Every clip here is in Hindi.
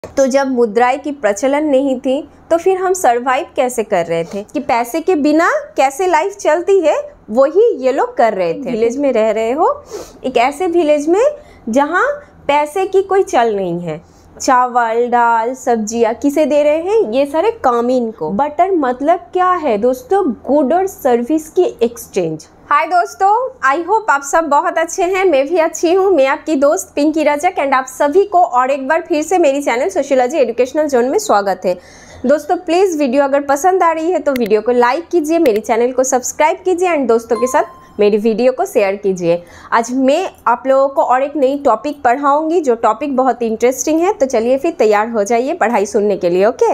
तो जब मुद्राएं की प्रचलन नहीं थी तो फिर हम सरवाइव कैसे कर रहे थे कि पैसे के बिना कैसे लाइफ चलती है, वही ये लोग कर रहे थे। विलेज में रह रहे हो, एक ऐसे विलेज में जहाँ पैसे की कोई चल नहीं है। चावल दाल सब्जियाँ किसे दे रहे हैं? ये सारे कामीन को। बटर मतलब क्या है दोस्तों? गुड और सर्विस की एक्सचेंज। हाय दोस्तों, आई होप आप सब बहुत अच्छे हैं। मैं भी अच्छी हूँ। मैं आपकी दोस्त पिंकी रजक एंड आप सभी को और एक बार फिर से मेरी चैनल सोशियोलॉजी एजुकेशनल जोन में स्वागत है। दोस्तों प्लीज़ वीडियो अगर पसंद आ रही है तो वीडियो को लाइक कीजिए, मेरी चैनल को सब्सक्राइब कीजिए एंड दोस्तों के साथ मेरी वीडियो को शेयर कीजिए। आज मैं आप लोगों को और एक नई टॉपिक पढ़ाऊंगी जो टॉपिक बहुत इंटरेस्टिंग है। तो चलिए फिर तैयार हो जाइए पढ़ाई सुनने के लिए। ओके,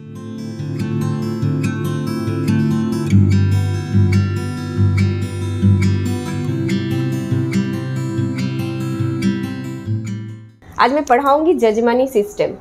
आज मैं पढ़ाऊंगी जजमानी सिस्टम,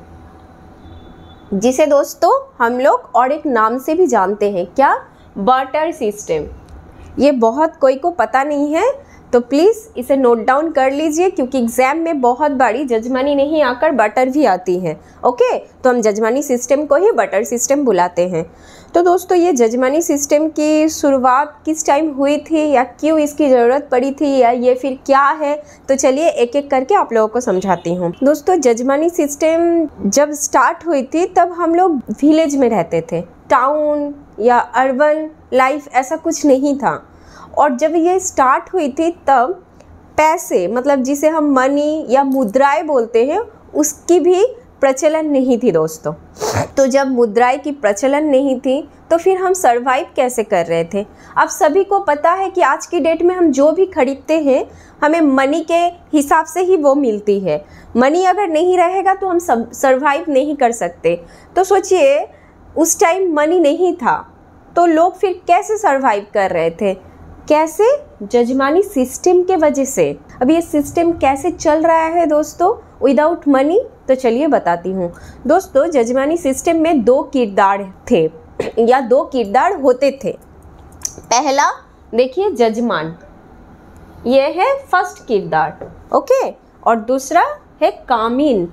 जिसे दोस्तों हम लोग और एक नाम से भी जानते हैं। क्या? Barter system. ये बहुत कोई को पता नहीं है, तो प्लीज़ इसे नोट डाउन कर लीजिए, क्योंकि एग्जाम में बहुत बारी जजमानी नहीं आकर बटर भी आती है। ओके, तो हम जजमानी सिस्टम को ही बटर सिस्टम बुलाते हैं। तो दोस्तों ये जजमानी सिस्टम की शुरुआत किस टाइम हुई थी, या क्यों इसकी ज़रूरत पड़ी थी, या ये फिर क्या है, तो चलिए एक एक करके आप लोगों को समझाती हूँ। दोस्तों जजमानी सिस्टम जब स्टार्ट हुई थी तब हम लोग विलेज में रहते थे। टाउन या अर्बन लाइफ ऐसा कुछ नहीं था। और जब ये स्टार्ट हुई थी तब पैसे, मतलब जिसे हम मनी या मुद्राएं बोलते हैं, उसकी भी प्रचलन नहीं थी दोस्तों। तो जब मुद्राएं की प्रचलन नहीं थी तो फिर हम सरवाइव कैसे कर रहे थे? अब सभी को पता है कि आज की डेट में हम जो भी खरीदते हैं हमें मनी के हिसाब से ही वो मिलती है। मनी अगर नहीं रहेगा तो हम सरवाइव नहीं कर सकते। तो सोचिए उस टाइम मनी नहीं था तो लोग फिर कैसे सरवाइव कर रहे थे? कैसे? जजमानी सिस्टम के वजह से। अब ये सिस्टम कैसे चल रहा है दोस्तों विदाउट मनी? तो चलिए बताती हूँ। दोस्तों जजमानी सिस्टम में दो किरदार थे या दो किरदार होते थे। पहला देखिए जजमान, ये है फर्स्ट किरदार। ओके, और दूसरा है कामीन।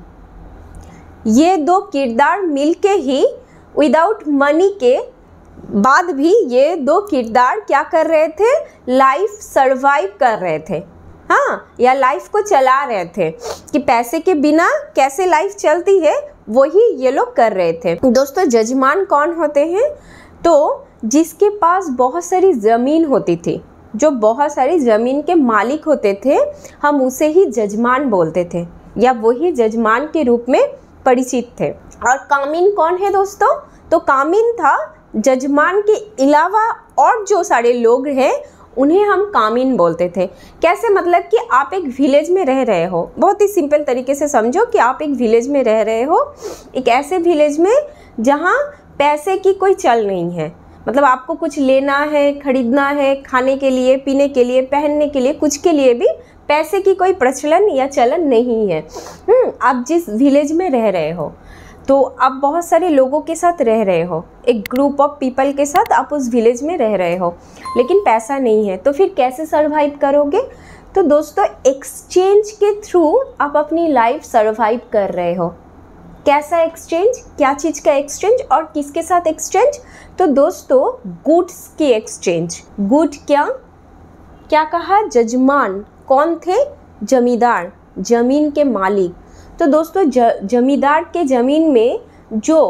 ये दो किरदार मिलके ही विदाउट मनी के बाद भी ये दो किरदार क्या कर रहे थे? लाइफ सरवाइव कर रहे थे, हाँ, या लाइफ को चला रहे थे कि पैसे के बिना कैसे लाइफ चलती है, वही ये लोग कर रहे थे। दोस्तों जजमान कौन होते हैं? तो जिसके पास बहुत सारी ज़मीन होती थी, जो बहुत सारी ज़मीन के मालिक होते थे, हम उसे ही जजमान बोलते थे या वही जजमान के रूप में परिचित थे। और कामीन कौन है दोस्तों? तो कामीन था जजमान के अलावा और जो सारे लोग हैं उन्हें हम कामीन बोलते थे। कैसे? मतलब कि आप एक विलेज में रह रहे हो, बहुत ही सिंपल तरीके से समझो कि आप एक विलेज में रह रहे हो, एक ऐसे विलेज में जहाँ पैसे की कोई चल नहीं है। मतलब आपको कुछ लेना है, खरीदना है, खाने के लिए, पीने के लिए, पहनने के लिए, कुछ के लिए भी पैसे की कोई प्रचलन या चलन नहीं है। आप जिस विलेज में रह रहे हो तो आप बहुत सारे लोगों के साथ रह रहे हो, एक ग्रुप ऑफ पीपल के साथ आप उस विलेज में रह रहे हो, लेकिन पैसा नहीं है, तो फिर कैसे सरवाइव करोगे? तो दोस्तों एक्सचेंज के थ्रू आप अपनी लाइफ सरवाइव कर रहे हो। कैसा एक्सचेंज? क्या चीज़ का एक्सचेंज और किसके साथ एक्सचेंज? तो दोस्तों गुड्स की एक्सचेंज। गुड क्या कहा? जजमान। कौन थे? जमींदार, जमीन के मालिक। तो दोस्तों जमींदार के ज़मीन में जो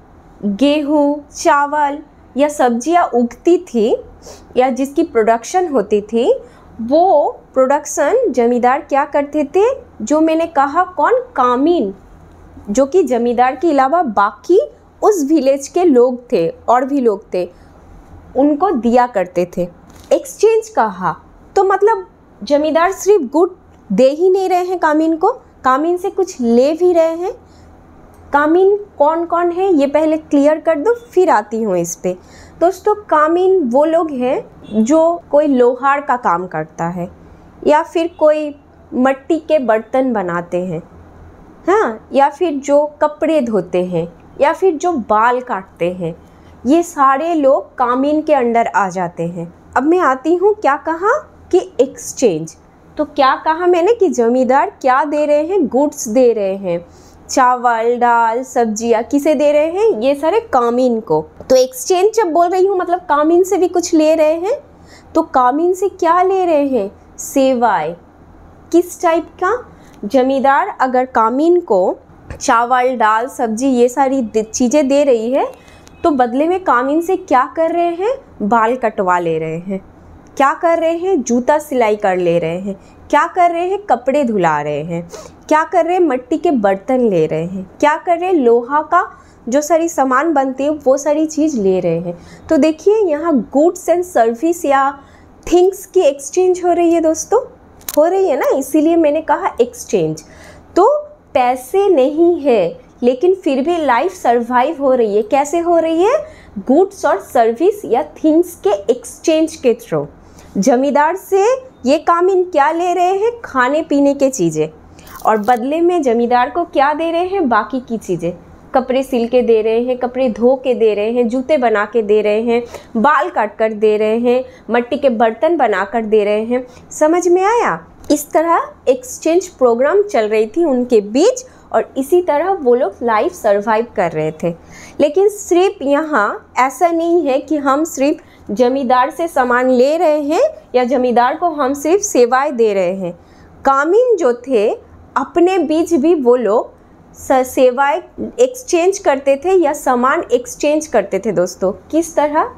गेहूँ, चावल या सब्जियां उगती थी या जिसकी प्रोडक्शन होती थी, वो प्रोडक्शन जमींदार क्या करते थे? जो मैंने कहा कौन? कामीन, जो कि जमींदार के अलावा बाकी उस विलेज के लोग थे और भी लोग थे, उनको दिया करते थे। एक्सचेंज कहा तो मतलब जमींदार सिर्फ गुड दे ही नहीं रहे हैं कामीन को, कामीन से कुछ ले भी रहे हैं। कामीन कौन कौन है ये पहले क्लियर कर दो, फिर आती हूँ इस पे। दोस्तों कामीन वो लोग हैं जो कोई लोहार का काम करता है, या फिर कोई मिट्टी के बर्तन बनाते हैं, हाँ, या फिर जो कपड़े धोते हैं, या फिर जो बाल काटते हैं, ये सारे लोग कामीन के अंडर आ जाते हैं। अब मैं आती हूँ, क्या कहा कि एक्सचेंज। तो क्या कहा मैंने कि जमींदार क्या दे रहे हैं? गुड्स दे रहे हैं। चावल, दाल, सब्जियाँ किसे दे रहे हैं? ये सारे कामीन को। तो एक्सचेंज जब बोल रही हूँ मतलब कामीन से भी कुछ ले रहे हैं। तो कामीन से क्या ले रहे हैं? सेवाएं। किस टाइप का? जमींदार अगर कामीन को चावल, दाल, सब्जी ये सारी चीज़ें दे रही है तो बदले में कामीन से क्या कर रहे हैं? बाल कटवा ले रहे हैं। क्या कर रहे हैं? जूता सिलाई कर ले रहे हैं। क्या कर रहे हैं? कपड़े धुला रहे हैं। क्या कर रहे हैं? मिट्टी के बर्तन ले रहे हैं। क्या कर रहे हैं? लोहा का जो सारी सामान बनती है वो सारी चीज़ ले रहे हैं। तो देखिए यहाँ गुड्स एंड सर्विस या थिंग्स की एक्सचेंज हो रही है दोस्तों, हो रही है ना, इसीलिए मैंने कहा एक्सचेंज। तो पैसे नहीं है लेकिन फिर भी लाइफ सरवाइव हो रही है। कैसे हो रही है? गुड्स और सर्विस या थिंग्स के एक्सचेंज के थ्रू। जमींदार से ये कामीन क्या ले रहे हैं? खाने पीने के चीज़ें, और बदले में जमींदार को क्या दे रहे हैं? बाकी की चीज़ें। कपड़े सिल के दे रहे हैं, कपड़े धो के दे रहे हैं, जूते बना के दे रहे हैं, बाल काट कर दे रहे हैं, मिट्टी के बर्तन बना कर दे रहे हैं। समझ में आया? इस तरह एक्सचेंज प्रोग्राम चल रही थी उनके बीच और इसी तरह वो लोग लाइफ सरवाइव कर रहे थे। लेकिन सिर्फ यहाँ ऐसा नहीं है कि हम सिर्फ जमींदार से सामान ले रहे हैं या जमींदार को हम सिर्फ सेवाएं दे रहे हैं। कामीन जो थे अपने बीच भी वो लोग सेवाएं एक्सचेंज करते थे या सामान एक्सचेंज करते थे दोस्तों। किस तरह?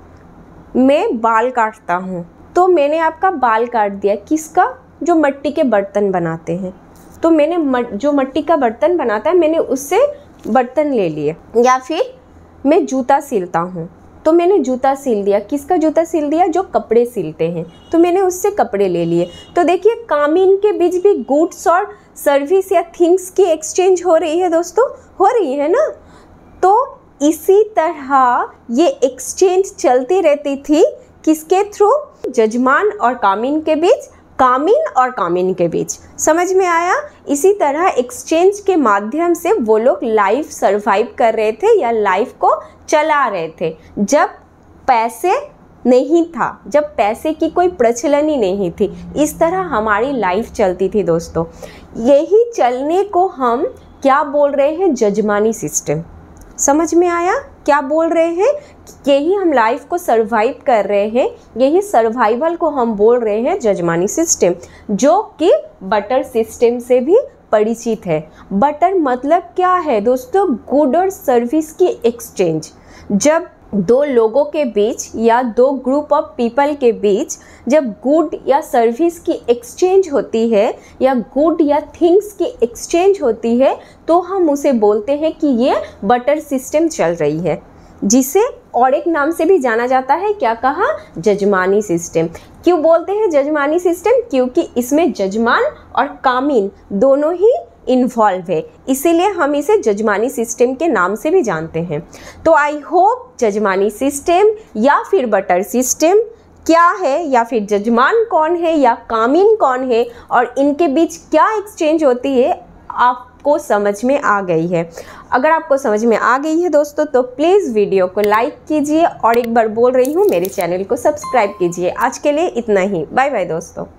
मैं बाल काटता हूँ तो मैंने आपका बाल काट दिया। किसका? जो मिट्टी के बर्तन बनाते हैं। तो मैंने जो मिट्टी का बर्तन बनाता है मैंने उससे बर्तन ले लिए। या फिर मैं जूता सिलता हूँ तो मैंने जूता सिल दिया। किसका जूता सिल दिया? जो कपड़े सिलते हैं, तो मैंने उससे कपड़े ले लिए। तो देखिए कामीन के बीच भी गुड्स और सर्विस या थिंग्स की एक्सचेंज हो रही है दोस्तों, हो रही है ना। तो इसी तरह ये एक्सचेंज चलती रहती थी। किसके थ्रू? जजमान और कामीन के बीच, कामीन और कामीन के बीच। समझ में आया? इसी तरह एक्सचेंज के माध्यम से वो लोग लाइफ सरवाइव कर रहे थे या लाइफ को चला रहे थे जब पैसे नहीं था, जब पैसे की कोई प्रचलन ही नहीं थी। इस तरह हमारी लाइफ चलती थी दोस्तों। यही चलने को हम क्या बोल रहे हैं? जजमानी सिस्टम। समझ में आया? क्या बोल रहे हैं? यही हम लाइफ को सरवाइव कर रहे हैं, यही सर्वाइवल को हम बोल रहे हैं जजमानी सिस्टम, जो कि बटर सिस्टम से भी परिचित है। बटर मतलब क्या है दोस्तों? गुड और सर्विस की एक्सचेंज। जब दो लोगों के बीच या दो ग्रुप ऑफ पीपल के बीच जब गुड या सर्विस की एक्सचेंज होती है या गुड या थिंग्स की एक्सचेंज होती है तो हम उसे बोलते हैं कि ये बटर सिस्टम चल रही है, जिसे और एक नाम से भी जाना जाता है। क्या कहा? जजमानी सिस्टम। क्यों बोलते हैं जजमानी सिस्टम? क्योंकि इसमें जजमान और कामीन दोनों ही इन्वॉल्व है, इसीलिए हम इसे जजमानी सिस्टम के नाम से भी जानते हैं। तो आई होप जजमानी सिस्टम या फिर बटर सिस्टम क्या है, या फिर जजमान कौन है या कामीन कौन है और इनके बीच क्या एक्सचेंज होती है, आपको समझ में आ गई है। अगर आपको समझ में आ गई है दोस्तों तो प्लीज़ वीडियो को लाइक कीजिए और एक बार बोल रही हूँ मेरे चैनल को सब्सक्राइब कीजिए। आज के लिए इतना ही। बाय बाय दोस्तों।